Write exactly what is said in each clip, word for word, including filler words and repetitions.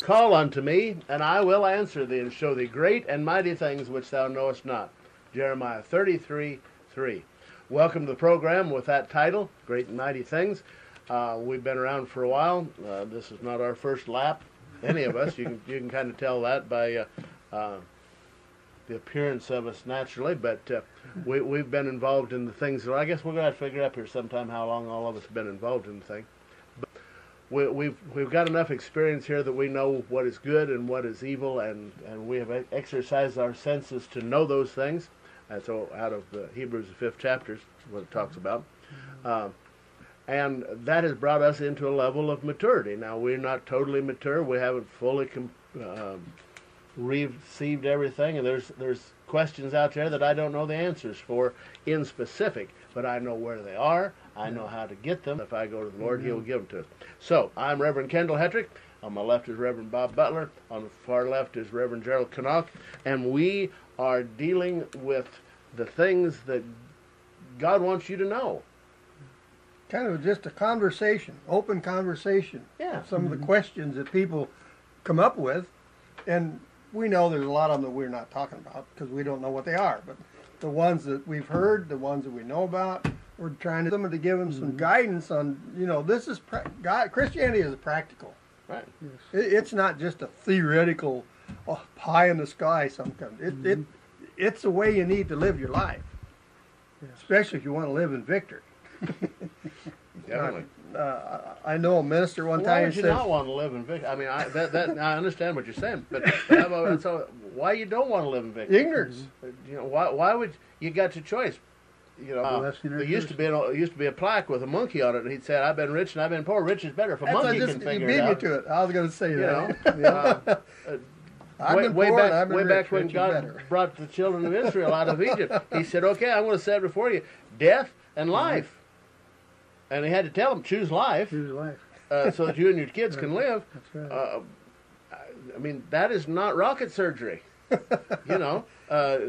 Call unto me, and I will answer thee, and show thee great and mighty things which thou knowest not. Jeremiah thirty-three, three. Welcome to the program with that title, Great and Mighty Things. Uh, we've been around for a while. Uh, this is not our first lap, any of us. You can you can kind of tell that by uh, uh, the appearance of us naturally, but uh, we, we've been involved in the things. So I guess we're going to have to figure up here sometime how long all of us have been involved in the thing. But we, we've we've got enough experience here that we know what is good and what is evil, and, and we have exercised our senses to know those things. That's all out of the Hebrews, the fifth chapter, is what it talks about. Uh, and that has brought us into a level of maturity. Now, we're not totally mature. We haven't fully com um, received everything, and there's there's questions out there that I don't know the answers for in specific, but I know where they are. I know how to get them. If I go to the Lord, He'll give them to us. So, I'm Reverend Kendall Hetrick. On my left is Reverend Bob Butler. On the far left is Reverend Gerald Knock. And we are dealing with the things that God wants you to know. Kind of just a conversation, open conversation. Yeah. Some mm-hmm. of the questions that people come up with, and we know there's a lot of them that we're not talking about because we don't know what they are. But the ones that we've heard, the ones that we know about, we're trying to, to give them some mm-hmm. guidance on, you know, this is, pra God, Christianity is practical. Right. Yes. It, it's not just a theoretical, oh, pie in the sky some kind. It, mm-hmm. it, it's the way you need to live your life, yes. especially if you want to live in victory. Definitely. Uh, I know a minister one well, time why would you says, not want to live in victory? I mean, I, that, that, I understand what you're saying, but how about, so why you don't want to live in victory? Ignorance. You know, why? Why would you got your choice? You know, uh, there used to be an, used to be a plaque with a monkey on it, and he said, "I've been rich and I've been poor. Rich is better." If a That's monkey just, can figure you beat it out, me to it. I was going to say you that. know. uh, uh, I've way been way poor back, and I've been way rich, back when rich God better. brought the children of Israel out of Egypt, He said, "Okay, I'm going to set before you death and life," and He had to tell them, "Choose life, choose life, uh, so that you and your kids right. can live." That's right. Uh, I mean, that is not rocket surgery, you know. Uh,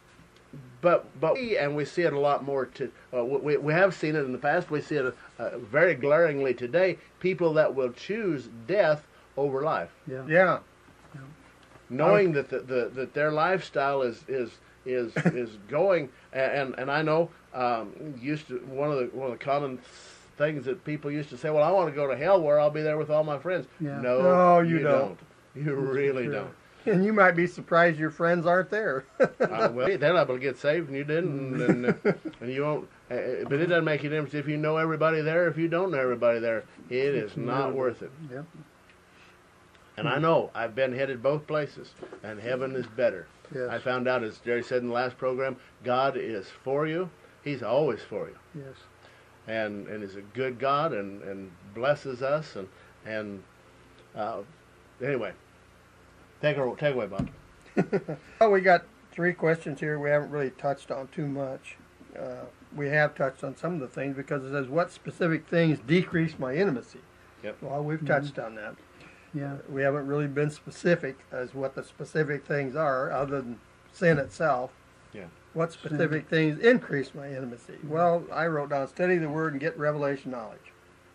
But but we, and we see it a lot more. To uh, we we have seen it in the past. We see it uh, very glaringly today. People that will choose death over life. Yeah. Yeah. yeah. Knowing that the, the that their lifestyle is is is is going, and and I know um, used to one of the one of the common things that people used to say. Well, I want to go to hell where I'll be there with all my friends. Yeah. No, no, you, you don't. don't. You really don't. And you might be surprised your friends aren't there. uh, well, they're liable to get saved, and you didn't, and, and, uh, and you won't. Uh, but it doesn't make any difference if you know everybody there. If you don't know everybody there, it is not worth it. Yep. And I know I've been headed both places, and heaven is better. Yes. I found out, as Jerry said in the last program, God is for you. He's always for you. Yes. And and is a good God, and and blesses us, and and uh, anyway. Take, her, take away, Bob. Well, we got three questions here we haven't really touched on too much. Uh, we have touched on some of the things because it says, what specific things decrease my intimacy? Yep. Well, we've touched mm-hmm. on that. Yeah. We haven't really been specific as what the specific things are other than sin itself. Yeah. What specific sin. things increase my intimacy? Mm-hmm. Well, I wrote down, study the Word and get revelation knowledge.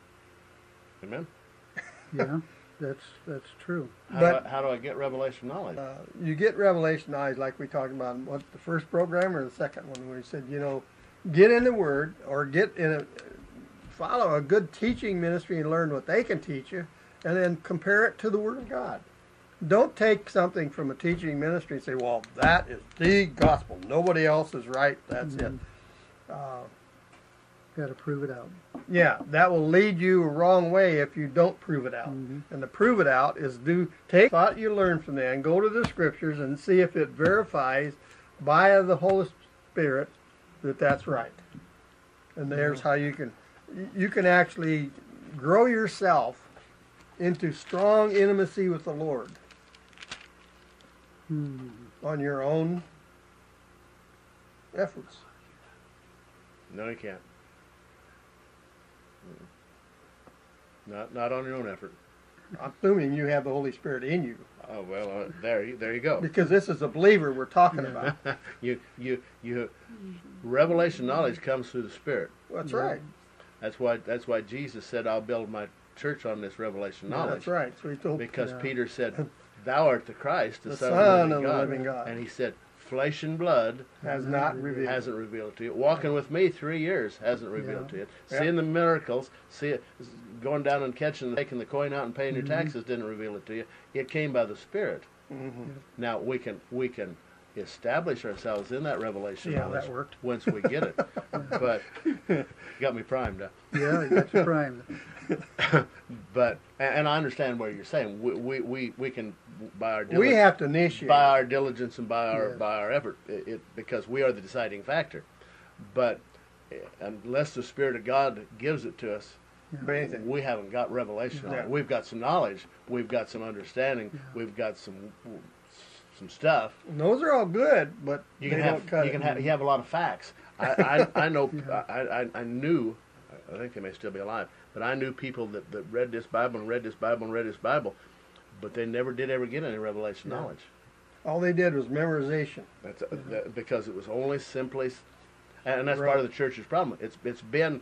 Amen. Yeah. That's that's true. How, but, do I, how do I get revelation knowledge? Uh, you get revelation knowledge like we talked about in what, the first program or the second one, where we said, you know, get in the Word or get in a, follow a good teaching ministry and learn what they can teach you, and then compare it to the Word of God. Don't take something from a teaching ministry and say, well, that is the gospel. Nobody else is right. That's mm-hmm. it. Uh, Got to prove it out. Yeah, that will lead you a wrong way if you don't prove it out. Mm-hmm. And to prove it out is do take thought you learn from there and go to the scriptures and see if it verifies by the Holy Spirit that that's right. And there's mm-hmm. how you can you can actually grow yourself into strong intimacy with the Lord mm-hmm. on your own efforts. No, you can't. Not not on your own effort. I'm assuming you have the Holy Spirit in you. Oh well, uh, there you there you go. Because this is a believer we're talking about. you you you revelation knowledge comes through the Spirit. That's right. That's why that's why Jesus said, "I'll build my church on this revelation Yeah, knowledge. that's right. So he told Because Yeah. Peter said, "Thou art the Christ, the, the Son, Son of the living, living God. God. And he said, "Flesh and blood has not revealed. hasn't revealed it to you. Walking with me three years hasn't revealed Yeah. to you. Yeah. Seeing the miracles, see it, going down and catching, taking the coin out and paying Mhm. your taxes didn't reveal it to you. It came by the Spirit." Mhm. Now we can we can establish ourselves in that revelation Yeah, knowledge that worked. once we get it. But you got me primed. Huh? Yeah, you got your prime. But and, and I understand what you're saying. We we, we, we can by our We diligence, have to initiate. by our diligence and by our Yes. by our effort, it, it because we are the deciding factor. But eh, unless the Spirit of God gives it to us, But anything. we haven't got revelation. on Yeah. it. We've got some knowledge. We've got some understanding. We've got some some stuff. And those are all good, but You they can don't have cut you it. can have you have a lot of facts. I I, I know Yeah. I, I I knew. I think they may still be alive, but I knew people that, that read this Bible and read this Bible and read this Bible, but they never did ever get any revelation Yeah. knowledge. All they did was memorization. That's uh, that, because it was only simply, s- and that's Right. part of the church's problem. It's it's been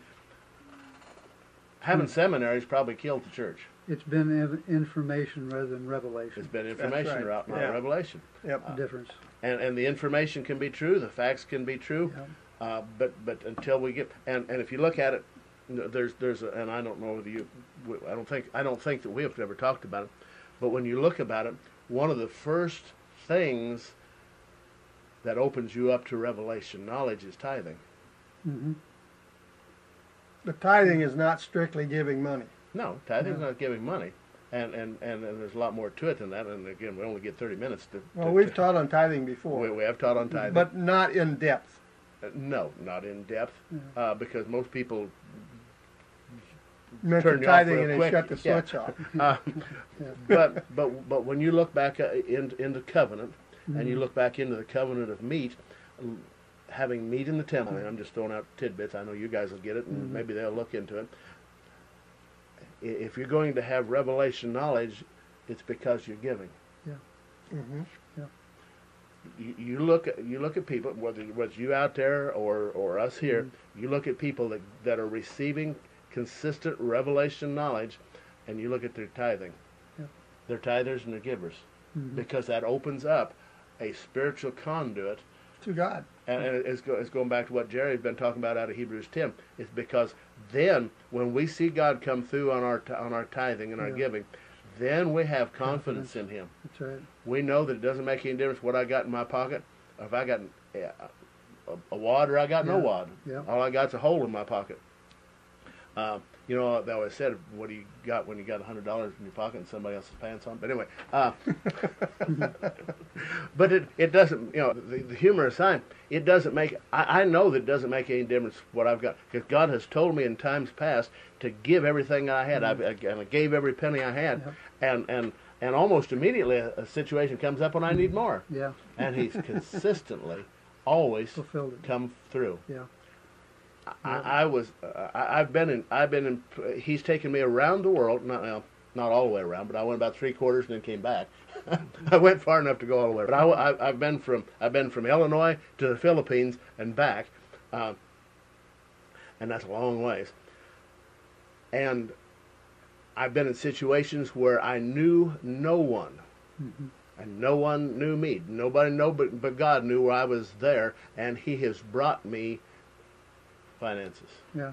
having Hmm. seminaries probably killed the church. It's been ev- information rather than revelation. It's been information right. route, not Yeah. revelation. Yep. Difference. And and the information can be true, the facts can be true, Yeah. uh, but but until we get and, and if you look at it, n- there's there's a, and I don't know whether you, I don't think I don't think that we have ever talked about it, but when you look about it, one of the first things that opens you up to revelation knowledge is tithing. Mm-hmm. The tithing is not strictly giving money. No, tithing's No. not giving money, and, and and and there's a lot more to it than that. And again, we only get thirty minutes to. Well, to- we've to- taught on tithing before, We, we have taught on tithing, but not in depth. Uh, no, not in depth, Yeah. uh, because most people Mention turn you off tithing real and they quick. shut the Yeah. switch off. Uh, Yeah. but but but when you look back uh, in, into covenant, and you Mhm. look back into the covenant of meat, l- having meat in the temple, and I'm just throwing out tidbits. I know you guys will get it, and Mhm. maybe they'll look into it. I- If you're going to have revelation knowledge, it's because you're giving. hmm You, you look at you look at people, whether whether you out there or, or us here, Mm-hmm. you look at people that, that are receiving consistent revelation knowledge, and you look at their tithing. Yeah. They're tithers and they're givers, Mhm. because that opens up a spiritual conduit. To God. And, and it's, go, it's going back to what Jerry's been talking about out of Hebrews ten. It's because then when we see God come through on our t- on our tithing and our Yeah. giving, then we have confidence in Him. That's right. We know that it doesn't make any difference what I got in my pocket. If I got uh, a, a wad or I got no Yeah. wad, Yeah. all I got's a hole in my pocket. Uh, you know, they always said, what do you got when you got a hundred dollars in your pocket and somebody else's pants on? But anyway, uh, but it, it doesn't, you know, the, the humor aside, it doesn't make, I, I know that it doesn't make any difference what I've got, because God has told me in times past to give everything I had. I've, and I gave every penny I had, Yep. and, and, and almost immediately a, a situation comes up when I need more. Yeah. And He's consistently always Fulfilled it. come through. Yeah. I, I was, uh, I, I've been in, I've been in, he's taken me around the world, not, well, not all the way around, but I went about three quarters and then came back. I went far enough to go all the way, but I, I, I've been from, I've been from Illinois to the Philippines and back, uh, and that's a long ways. And I've been in situations where I knew no one, Mhm. and no one knew me. Nobody, no, but, but God knew where I was there, and He has brought me finances. Yeah.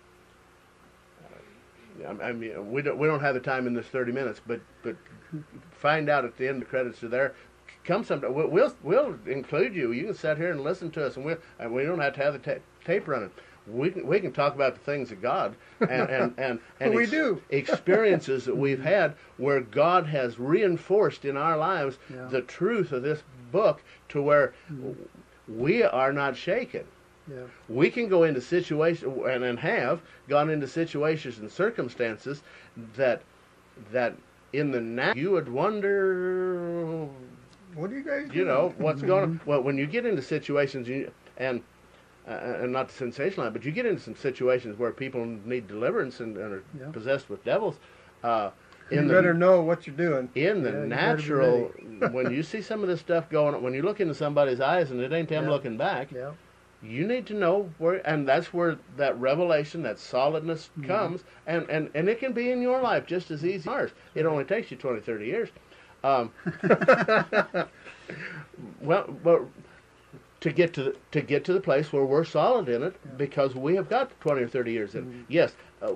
I I mean, we don't we don't have the time in this thirty minutes, but but find out at the end the credits are there. Come sometime. We'll we'll, we'll include you. You can sit here and listen to us, and we and we don't have to have the ta- tape running. We can we can talk about the things of God and and and, and We do. experiences that we've had where God has reinforced in our lives Yeah. the truth of this book to where we are not shaken. Yeah. We can go into situations, and, and have gone into situations and circumstances that that in the now you would wonder, What do you guys do? you know, what's going on. Well, when you get into situations, you, and uh, and not to sensationalize, but you get into some situations where people need deliverance and, and are Yeah. possessed with devils. Uh, You in better the know what you're doing. in the Yeah, you better be natural, when you see some of this stuff going on, when you look into somebody's eyes and it ain't them Yeah. looking back, Yeah. you need to know where, and that's where that revelation, that solidness Mhm. comes, and, and, and it can be in your life just as easy as ours. It only takes you twenty, thirty years. Um, well, but to get to the, to get to the place where we're solid in it, Yeah. because we have got twenty or thirty years in it. Mhm. Yes, uh,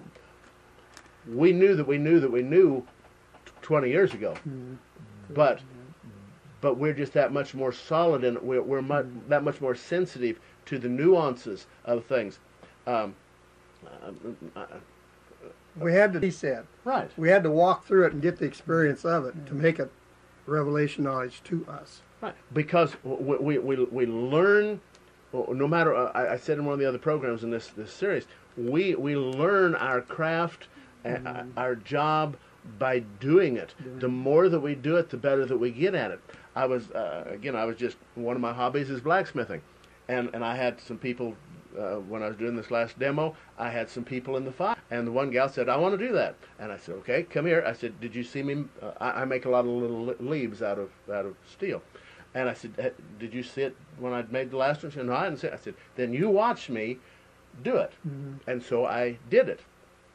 we knew that we knew that we knew twenty years ago, Mhm. but but we're just that much more solid in it. We're, we're much, Mhm. that much more sensitive to the nuances of things. Um, uh, uh, We had to, he said, right. we had to walk through it and get the experience of it to make it revelation knowledge to us. Right, because we we, we, we learn, no matter. Uh, I, I said in one of the other programs in this, this series, we we learn our craft, Mhm. uh, our job by doing it. Doing The it. more that we do it, the better that we get at it. I was uh, again, I was just one of my hobbies is blacksmithing, and and I had some people. Uh, when I was doing this last demo, I had some people in the fire, and the one gal said, "I want to do that," and I said, "Okay, come here." I said, "Did you see me? Uh, I, I make a lot of little le- leaves out of out of steel," and I said, "Eh, "Did you see it when I made the last one?" She said, "No, I didn't see it." I said, "Then you watch me do it," Mhm. and so I did it.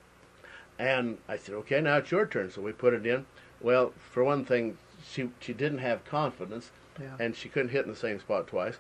And I said, "Okay, now it's your turn." So we put it in. Well, for one thing, she she didn't have confidence, Yeah. and she couldn't hit in the same spot twice,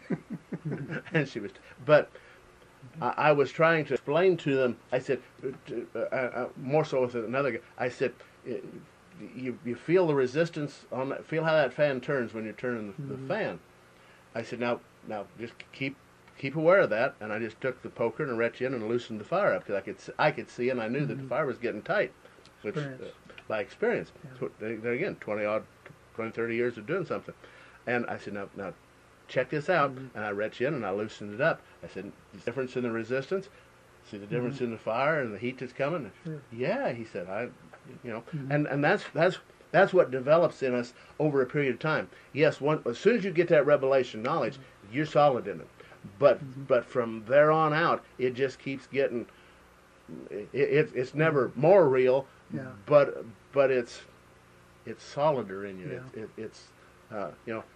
and she was, but. I, I was trying to explain to them. I said, uh, uh, uh, more so with another guy. I said, uh, you you feel the resistance on that, feel how that fan turns when you're turning the, Mhm. the fan. I said, now now just keep keep aware of that. And I just took the poker and reached in and loosened the fire up because I could s- I could see and I knew that the Mhm. fire was getting tight, which uh, Experience. by experience. Yeah. So, there there again, twenty odd, twenty, thirty years of doing something. And I said, now now check this out. Mhm. And I reached in and I loosened it up. I said, the difference in the resistance, see the difference Mhm. in the fire and the heat that's coming. Sure. Yeah, he said, I, you know, Mhm. and and that's that's that's what develops in us over a period of time. Yes, one as soon as you get that revelation knowledge, you're solid in it. But Mhm. but from there on out, it just keeps getting. It, it it's never more real, Yeah. but but it's it's solider in you. Yeah. It, it, it's uh, you know.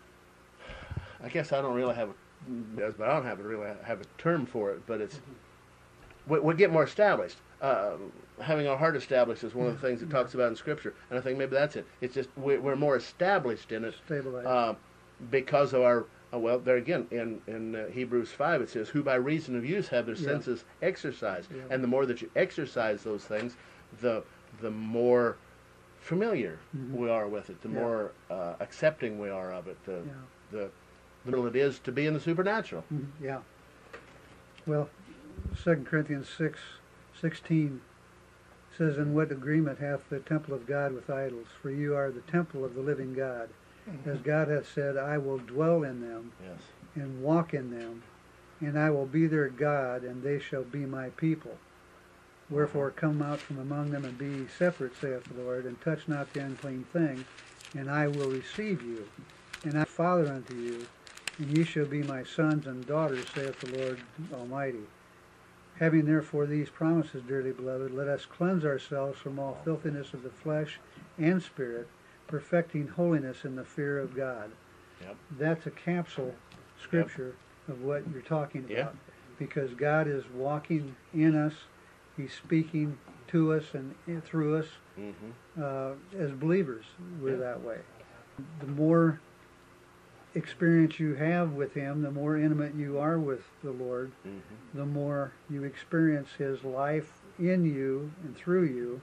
I guess I don't really have, a, but I don't have a really have a term for it. But it's we, we get more established. Uh, having our heart established is one of the things it talks about in Scripture, and I think maybe that's it. It's just we, we're more established in it Stabilized. uh, because of our. Uh, well, there again in in uh, Hebrews five it says, "Who by reason of use have their Yeah. senses exercised," Yeah. and the more that you exercise those things, the the more familiar Mhm. we are with it, the Yeah. more uh, accepting we are of it, the Yeah. the the little it is to be in the supernatural. Mhm. Yeah. Well, Second Corinthians six sixteen says, "In what agreement hath the temple of God with idols? For you are the temple of the living God. As God hath said, I will dwell in them Yes. and walk in them, and I will be their God, and they shall be my people. Wherefore come out from among them and be ye separate, saith the Lord, and touch not the unclean thing, and I will receive you, and I will be father unto you, and ye shall be my sons and daughters, saith the Lord Almighty. Having therefore these promises, dearly beloved, let us cleanse ourselves from all filthiness of the flesh and spirit, perfecting holiness in the fear of God." Yep. That's a capsule scripture of what you're talking about. Yeah. Because God is walking in us, He's speaking to us and in- through us. Mm-hmm. Uh, as believers, we're Yeah. that way. The more experience you have with Him, the more intimate you are with the Lord, Mm-hmm. the more you experience His life in you and through you,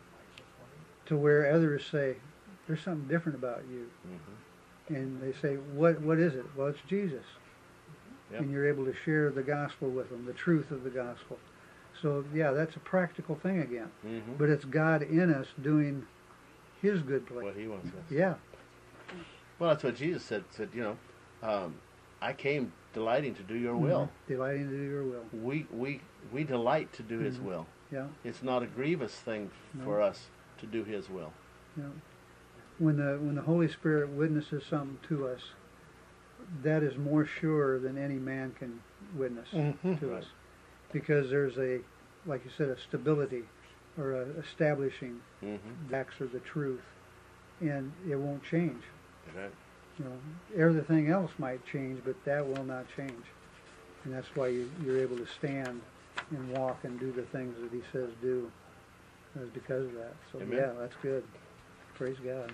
to where others say, "There's something different about you." Mm-hmm. And they say, what what is it? Well, it's Jesus. Yep. And you're able to share the gospel with them, the truth of the gospel. So, yeah, that's a practical thing again. Mm-hmm. But it's God in us doing His good place. What He wants us. Yeah. Well, that's what Jesus said. Said, you know, um, I came delighting to do Your will. Mhm. Delighting to do your will. We we we delight to do His Mhm. will. Yeah. It's not a grievous thing No. for us to do His will. Yeah. When the when the Holy Spirit witnesses something to us, that is more sure than any man can witness Mhm. to Right. us, because there's a, like you said, a stability or a establishing Mm-hmm. facts or the truth, and it won't change. Right. You know, everything else might change, but that will not change. And that's why you, you're able to stand and walk and do the things that he says do. It's because of that. So Amen. yeah, that's good. Praise God.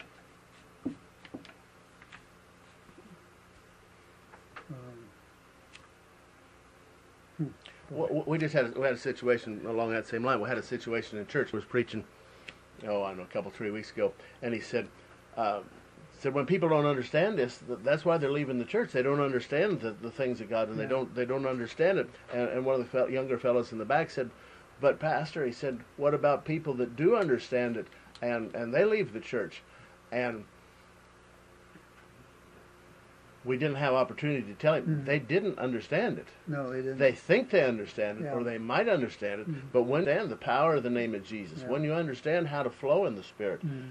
Um, hmm. Well, we just had a, we had a situation along that same line. We had a situation in church. I was preaching, oh, I don't know, a couple, three weeks ago, and he said, uh, said when people don't understand this, that's why they're leaving the church. They don't understand the, the things of God, and Yeah. they don't they don't understand it. And, and one of the fel- younger fellows in the back said, "But Pastor," he said, "what about people that do understand it, and and they leave the church?" And we didn't have opportunity to tell him. Mhm. They didn't understand it. No, they didn't. They think they understand it, Yeah. or they might understand it, Mhm. but when you understand the power of the name of Jesus, Yeah. when you understand how to flow in the Spirit, Mhm.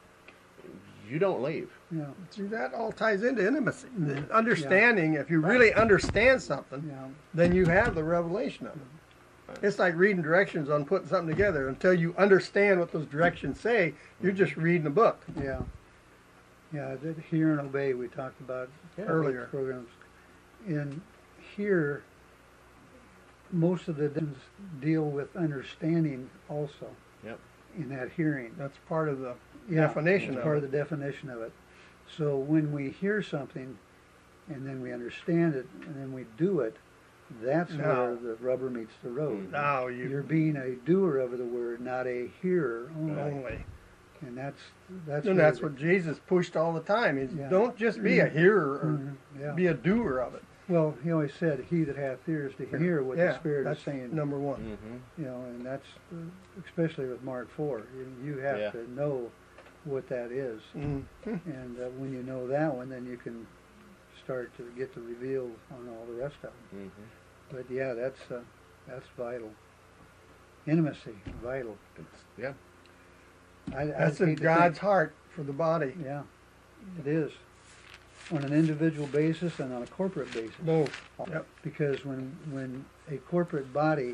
you don't leave. Yeah, See, that all ties into intimacy. The Mhm. Understanding, if you really understand something, yeah, then you have the revelation of it. It's like reading directions on putting something together. Until you understand what those directions say, you're just reading a book. yeah. Yeah, that hear and obey we talked about Yeah. Earlier. programs. In here, most of the things deal with understanding also. Yep. In that hearing. That's part of the Yeah, definition it's of part it. of the definition of it. So when we hear something and then we understand it and then we do it, that's Now- where the rubber meets the road. Mhm. Now you You're being a doer of the word, not a hearer only. only. And that's that's And where that's the- what Jesus pushed all the time. Is Yeah. don't just be a hearer or Mhm, yeah. be a doer of it. Well, he always said, "He that hath ears to hear what yeah, the Spirit that's is saying." number one. Mm-hmm. You know, and that's uh, especially with Mark four. You, you have Yeah. to know what that is, Mhm. and uh, when you know that one, then you can start to get the reveal on all the rest of them. Mm-hmm. But yeah, that's uh, that's vital. Intimacy, vital. It's, yeah. I, That's I in hate to God's think- heart for the body. Yeah, it is on an individual basis and on a corporate basis. Both. Yep. Because when when a corporate body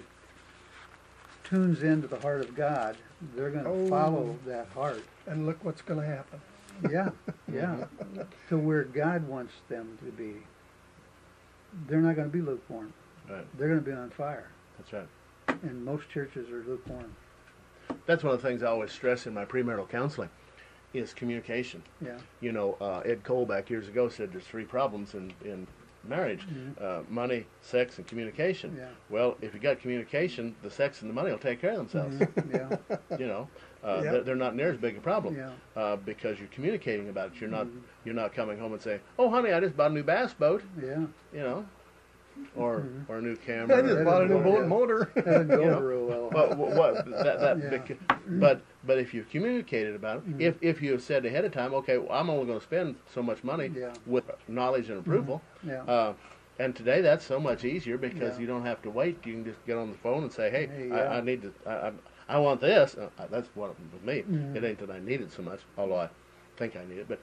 tunes into the heart of God, they're going to Oh. follow that heart. And look what's going to happen. Yeah, yeah, to where God wants them to be. They're not going to be lukewarm. Right. They're going to be on fire. That's right. And most churches are lukewarm. That's one of the things I always stress in my premarital counseling is communication. Yeah. You know, uh, Ed Cole back years ago said there's three problems in, in marriage, Mhm. uh, money, sex, and communication. Yeah. Well, if you got communication, the sex and the money will take care of themselves. Mhm, yeah. You know, uh, Yep. they're, they're not near as big a problem Yeah. uh, because you're communicating about it. You're not Mhm. you're not coming home and saying, "Oh, honey, I just bought a new bass boat," Yeah. you know, or Mhm. or a new camera. I just or bought a new whatever. boat motor. That doesn't go You know, over real well. But what, what that, that Yeah. beca- but but if you've communicated about it, Mhm. if if you have said ahead of time, okay, well, I'm only going to spend so much money Yeah. with knowledge and approval, Yeah. uh, and today that's so much easier because Yeah. you don't have to wait. You can just get on the phone and say, hey, Hey, I, yeah. I need to, I, I, I want this. Uh, that's what it with me. Mhm. It ain't that I need it so much, although I think I need it, but.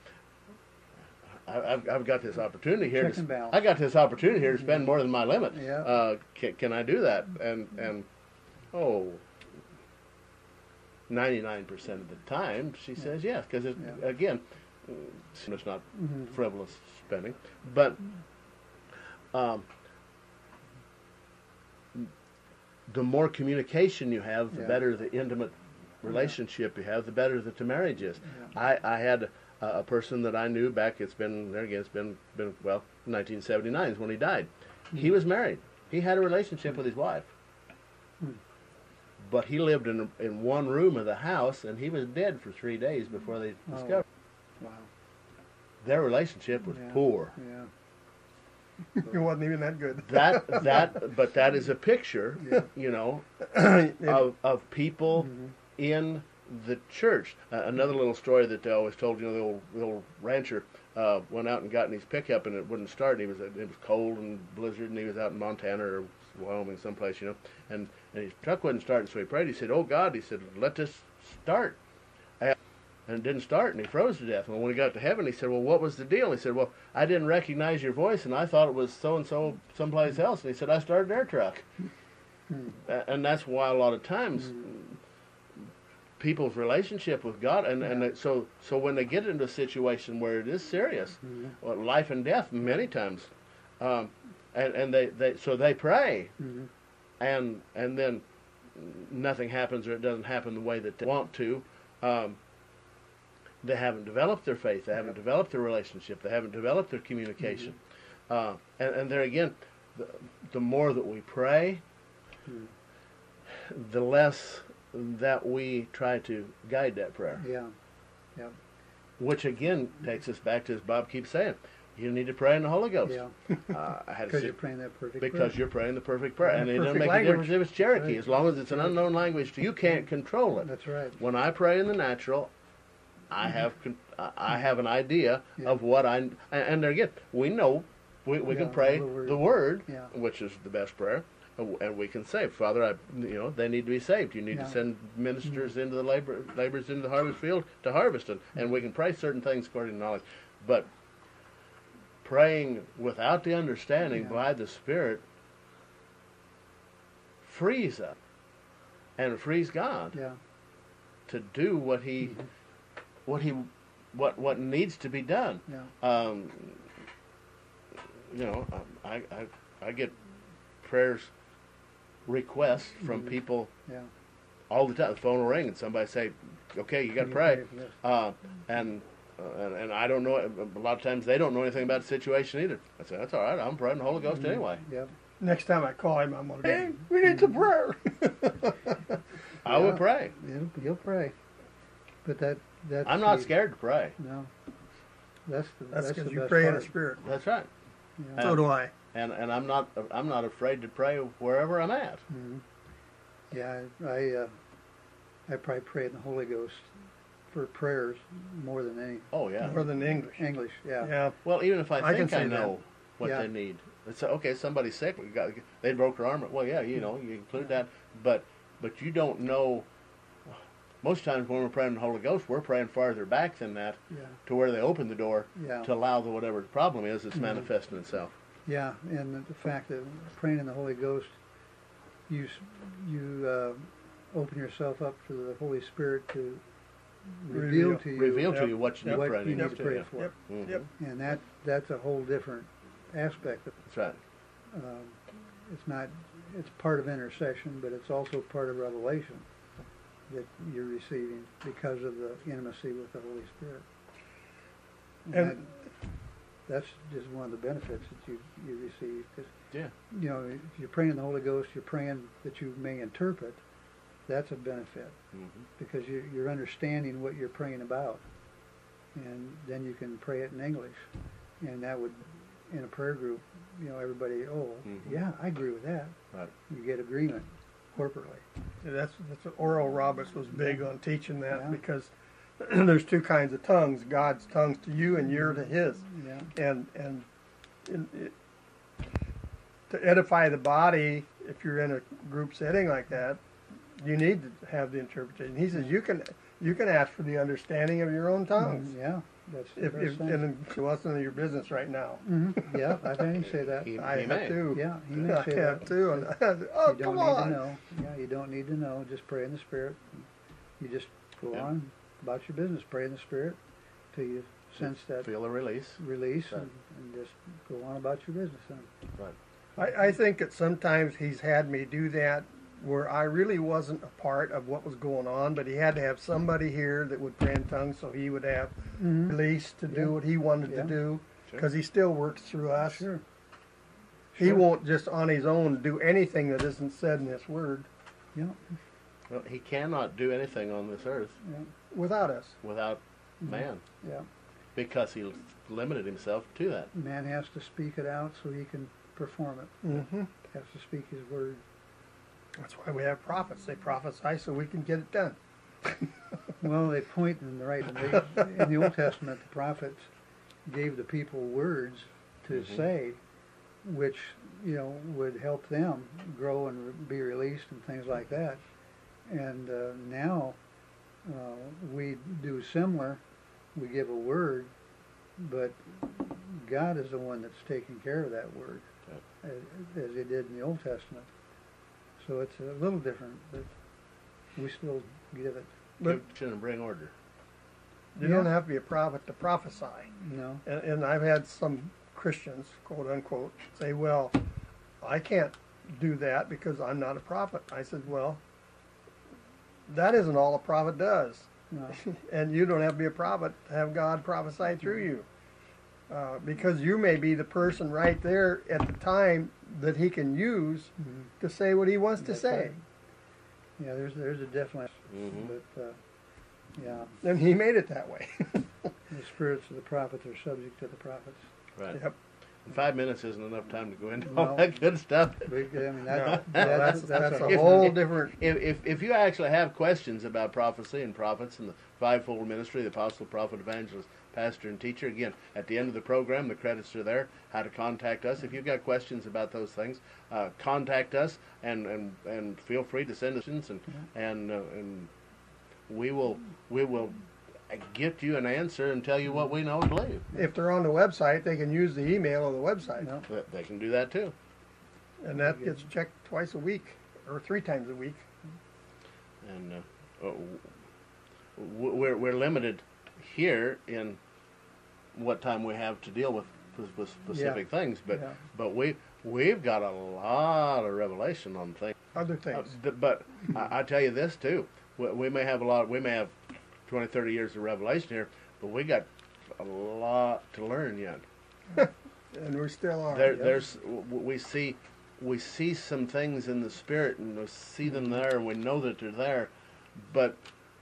I- I've, I've got this opportunity here. Check To, and balance. I got this opportunity here to spend Mhm. more than my limit. Yeah. Uh, can, can I do that? And and oh, ninety-nine percent of the time she says yes, because Yeah. again, mm, it's not Mhm. frivolous spending, but um, the more communication you have, the Yeah. better the intimate relationship you have, the better that the marriage is. Yeah. I, I had a, a person that I knew back, it's been, there again, it's been, been well, nineteen seventy-nine is when he died. He was married. He had a relationship with his wife. Hmm. But he lived in in one room of the house, and he was dead for three days before they Oh. discovered. Wow. Their relationship was Yeah. poor. Yeah. It wasn't even that good. That that, but that is a picture, Yeah. you know, It- of of people Mhm. in the church. Uh, another little story that I always told, you know, the old, the old rancher uh, went out and got in his pickup, and it wouldn't start. And he was it was cold and blizzard, and he was out in Montana or Wyoming, someplace, you know, and, and his truck wouldn't start. So he prayed. He said, "Oh God," he said, "let this start." And it didn't start, and he froze to death. And when he got to heaven, he said, "Well, what was the deal?" He said, "Well, I didn't recognize your voice, and I thought it was so and so someplace else." And he said, "I started their truck." Hmm. A- And that's why a lot of times people's relationship with God, and, and it- so so when they get into a situation where it is serious, Mhm. well, life and death many times, um, and and they, they so they pray, Mhm. and and then nothing happens or it doesn't happen the way that they want to. Um, they haven't developed their faith. They haven't developed their relationship. They haven't developed their communication. Uh, and, and there again, the, the more that we pray, Mhm. the less that we try to guide that prayer. Yeah. Yeah. Which again takes us back to, as Bob keeps saying, you need to pray in the Holy Ghost. Yeah. Uh, I had to Because see- you're praying that perfect because prayer. you're praying the perfect prayer, and it doesn't Perfect make a language. difference if it's Cherokee, Right. as long as it's an unknown language. You can't control it. That's right. When I pray in the natural, I have con- I I have an idea Yeah. of what I and, and there again we know we, we Yeah, can pray the word. the word, Yeah. which is the best prayer, and we can say, Father, I you know they need to be saved. You need Yeah. to send ministers into the labor laborers into the harvest field to harvest it, and we can pray certain things according to knowledge, but praying without the understanding Yeah. by the Spirit frees us and frees God Yeah. to do what he Mhm. what he what what needs to be done. Yeah. Um, you know, I, I I get prayers requests from Mhm. people Yeah. all the time. The phone will ring and somebody say, "Okay, you got to You pray," pray for this. uh, and, uh, and and I don't know. A lot of times they don't know anything about the situation either. I say, "That's all right. I'm praying the Holy Ghost Mhm. anyway." Yep. Next time I call him, I'm going to hey, we need some prayer. I will Yeah. pray. You'll, you'll pray. But that that's I'm not the- scared to pray. No. That's the That's that's the because you best pray in part. the Spirit. That's right. Yeah. So do I. And and I'm not I'm not afraid to pray wherever I'm at. Mhm. Yeah, I I, uh, I probably pray in the Holy Ghost for prayers more than any Oh yeah. More than English. English. Yeah. Yeah. Well, even if I I can think I, say know that. what Yeah. they need, it's okay. Somebody's sick. We got they broke their arm. Well, yeah, you know, you include that, but but you don't know. Most times when we're praying in the Holy Ghost, we're praying farther back than that Yeah. to where they open the door Yeah. to allow the whatever the problem is that's Mhm. manifesting itself. Yeah, and the, the fact that praying in the Holy Ghost, you s- you uh, open yourself up to the Holy Spirit to reveal, Reveal. to you Reveal to Yep. you what you need what praying you need into, to pray yeah. for, Yep. Mhm. Yep. and that that's a whole different aspect of That's right. um, it's not it's part of intercession, but it's also part of revelation that you're receiving because of the intimacy with the Holy Spirit. And, And- that, that's just one of the benefits that you you receive. 'Cause, Yeah. you know, if you're praying in the Holy Ghost, you're praying that you may interpret. That's a benefit hmm because you, you're understanding what you're praying about, and then you can pray it in English, and that would, in a prayer group, you know, everybody, oh, Mhm. yeah, I agree with that. Right. You get agreement corporately. Yeah, that's that's what Oral Roberts was big on teaching that Yeah. because there's two kinds of tongues: God's tongues to you and you're to His. Yeah, And and in, it, to edify the body, if you're in a group setting like that, you need to have the interpretation. He says you can you can ask for the understanding of your own tongues. yeah, that's the If, best if thing. and it wasn't your business right now. Mhm. Yeah, I've had him say that. He, I he have may. too. Yeah, he may I say have that. too. And I said, oh, You don't come need on. to know. Yeah, you don't need to know. Just pray in the Spirit. You just go Yeah. on about your business. Pray in the Spirit till you sense that Feel a release. release, Right. and, and just go on about your business. Then. Right. I, I think that sometimes he's had me do that where I really wasn't a part of what was going on, but he had to have somebody here that would pray in tongues so he would have Mm-hmm. release to Yeah. do what he wanted Yeah. to do Sure. because he still works through us. Sure. He Sure. won't just on his own do anything that isn't said in this word Yeah. Well, he cannot do anything on this earth Yeah. without us. without Mhm. man Yeah. because he limited himself to that. Man has to speak it out so he can perform it. Mm-hmm. Has to speak his word. That's why we have prophets. They prophesy so we can get it done. Well, they point in the right. They, in the Old Testament, the prophets gave the people words to Mhm. say, which you know would help them grow and re- be released and things like that. And uh, now uh, we do similar. We give a word, but God is the one that's taking care of that word, as, as He did in the Old Testament. So it's a little different, but we still give it. But Give and bring order. you Yeah. don't have to be a prophet to prophesy. You know. And, and I've had some Christians, quote unquote, say, well, I can't do that because I'm not a prophet. I said, well, that isn't all a prophet does. No. And you don't have to be a prophet to have God prophesy through you. Uh, because you may be the person right there at the time that he can use Mhm. to say what he wants That's to say. right. Yeah, there's there's a definite, Mhm. but uh, yeah, And he made it that way. the spirits of the prophets are subject to the prophets. Right. Yep. And five minutes isn't enough time to go into No. all that good stuff. We, I mean, No, that, no, that's, that's, that's a a- whole if- different. If, if if you actually have questions about prophecy and prophets and the fivefold ministry, the apostle, prophet, evangelist, pastor, and teacher, again, at the end of the program, the credits are there, how to contact us. If you've got questions about those things, uh, contact us, and, and, and feel free to send us questions, and and uh, and we will we will get you an answer and tell you what we know and believe. If they're on the website, they can use the email on the website. No. They- They can do that too. And that gets checked twice a week or three times a week. And uh, uh, w- we're we're limited here in what time we have to deal with, with specific things, but Yeah. but we we've got a lot of revelation on things. Other Uh, things. th- but I, I tell you this too: we, we may have a lot. We may have twenty, thirty years of revelation here, but we got a lot to learn yet. And we still are. There, Yep. there's w- we see we see some things in the spirit, and we see them there, and we know that they're there, but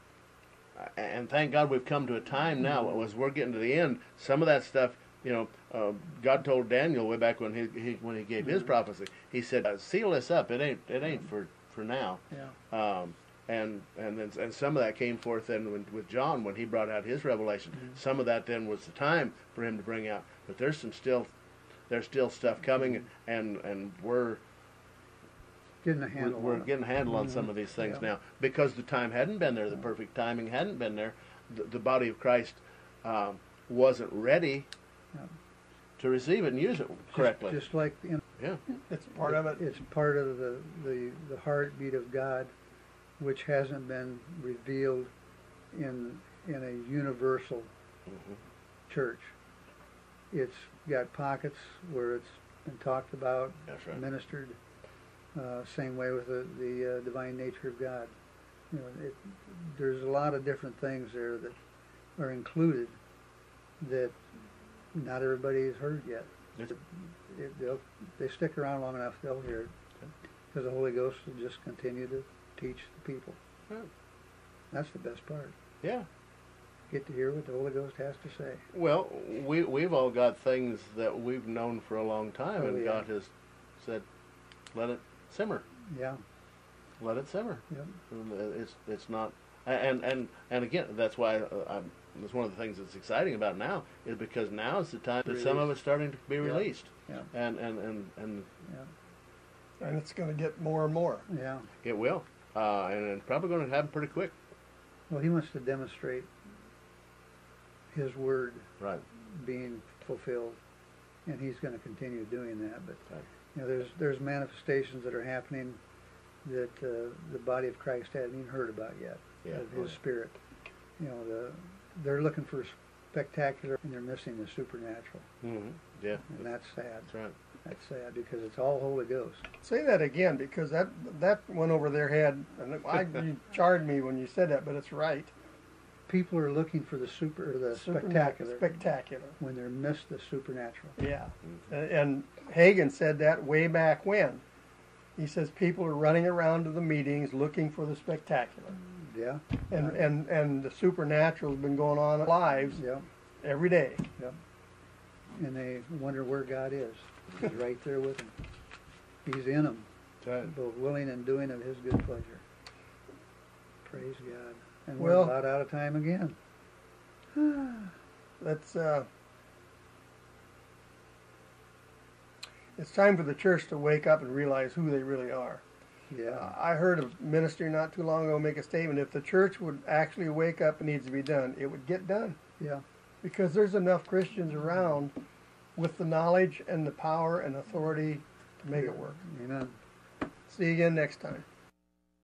and thank God we've come to a time now as we're getting to the end. Some of that stuff, you know, uh, God told Daniel way back when he, he when he gave his prophecy. He said, uh, "Seal this up. It ain't it ain't for for now." Yeah. Um, and and then and some of that came forth then when, with John when he brought out his revelation. Mm-hmm. Some of that then was the time for him to bring out. But there's some still there's still stuff coming, and and we're Getting a we're, handle we're on it. getting a handle on some of these things Yeah. now because the time hadn't been there. The perfect timing hadn't been there. The, the body of Christ um, wasn't ready Yeah. to receive it and use it correctly. Just, just like, you know, yeah. It's part of it. It's part of the, the, the heartbeat of God, which hasn't been revealed in in a universal Mhm. church. It's got pockets where it's been talked about, That's right. ministered. Uh, same way with the, the uh, divine nature of God. You know, it, there's a lot of different things there that are included that not everybody has heard yet. It's- It, they'll, they stick around long enough, they'll hear it. Because the Holy Ghost will just continue to teach the people. Yeah. That's the best part. Yeah. Get to hear what the Holy Ghost has to say. Well, we we've all got things that we've known for a long time, Oh, and yeah. God has said, "Let it simmer, Yeah, let it simmer." yeah. And It's it's not, and and and again, that's why uh, I'm, that's one of the things that's exciting about now is because now is the time that some of it's starting to be Yeah. released, Yeah. and and and and Yeah, And it's going to get more and more. yeah. it will, uh, and it's probably going to happen pretty quick. Well, he wants to demonstrate his word Right. being fulfilled, and he's going to continue doing that. But Right. you know, there's there's manifestations that are happening that uh, the body of Christ hadn't even heard about yet. Yeah. Of Oh, his yeah. spirit. You know, the they're looking for spectacular, and they're missing the supernatural, Mm-hmm. Yeah. and that's sad. That's right. That's sad because it's all Holy Ghost. Say that again because that that went over their head. And I, you charred me when you said that, but it's right. People are looking for the super, or the Superna- spectacular, Spectacular. when they're missed the supernatural. Yeah. Mm-hmm. And, and Hagen said that way back when. He says people are running around to the meetings looking for the spectacular. Yeah, And, and, and the supernatural has been going on in their lives yeah, every day. yeah. And they wonder where God is. He's right there with them. He's in them, That's right. both willing and doing of His good pleasure. Praise God. And Well- we're about out of time again. Let's, uh, it's time for the church to wake up and realize who they really are. Yeah, Uh, I heard a minister not too long ago make a statement. If the church would actually wake up, it needs to be done. It would get done yeah. because there's enough Christians around with the knowledge and the power and authority to make it work. Amen. See you again next time.